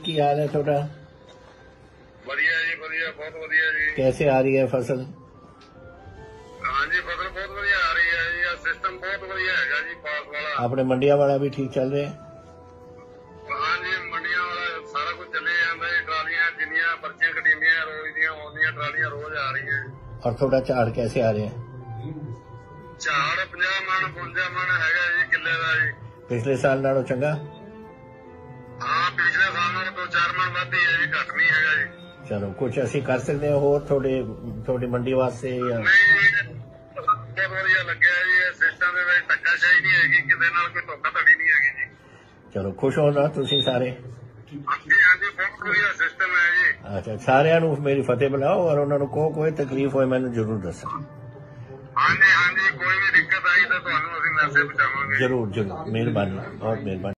की हाल है थोड़ा? बढ़िया जी, बढ़िया, बहुत बढ़िया जी। कैसे आ रही है फसल? हाँ जी, फसल बहुत बढ़िया आ रही है जी। सिस्टम बहुत बढ़िया है जी, पास वाला। अपने मंडिया वाला भी ठीक चल रहे हैं? हाँ जी, मंडिया वाला सारा कुछ चले जाता है। ट्रालियां जिन्नियां पर्चियां कटीनियां रोज दियां आउंदियां ट्रालियां रोज आ रही हैं। और थोड़ा झाड़ कैसे आ रहे हैं? झाड़ 50 मन 52 मन है जी किले का जी। पिछले साल नालों चंगा? हाँ, पिछले साल में 2-4 मन वध ही है जी, घट नहीं है जी। चलो कुछ ਅਸੀਂ ਕਰ ਸਕਦੇ ਹਾਂ ਹੋਰ ਤੁਹਾਡੀ ਮੰਡੀ ਵਾਸਤੇ ਜਾਂ नहीं, बहुत बढ़िया लगे जी। सिस्टम ਦੇ ਵਿੱਚ ਧੱਕਾਸ਼ਾਹੀ ਨਹੀਂ ਹੈਗੀ, ਕਿਸੇ ਨਾਲ ਕੋਈ ਧੋਖਾਧੜੀ ਨਹੀਂ ਹੈਗੀ ਜੀ। ਚਲੋ ਖੁਸ਼ ਹੋ ਨਾ ਤੁਸੀਂ ਸਾਰੇ? ਹਾਂਜੀ ਹਾਂਜੀ, ਬਹੁਤ ਵਧੀਆ ਸਿਸਟਮ ਹੈ ਜੀ। ਅੱਛਾ, ਸਾਰਿਆਂ ਨੂੰ ਮੇਰੀ ਫਤਿਹ ਬੁਲਾਓ ਔਰ ਉਹਨਾਂ ਨੂੰ ਕੋਈ ਤਕਲੀਫ ਹੋਏ ਮੈਨੂੰ ਜ਼ਰੂਰ ਦੱਸੋ। ਹਾਂਜੀ ਹਾਂਜੀ, ਕੋਈ ਵੀ ਦਿੱਕਤ ਆਈ ਤਾਂ ਤੁਹਾਨੂੰ ਅਸੀਂ ਮੈਸੇਜ ਪਹੁੰਚਾਵਾਂਗੇ। ਜ਼ਰੂਰ ਮਿਹਰਬਾਨੀ, ਬਹੁਤ ਮਿਹਰਬਾਨੀ।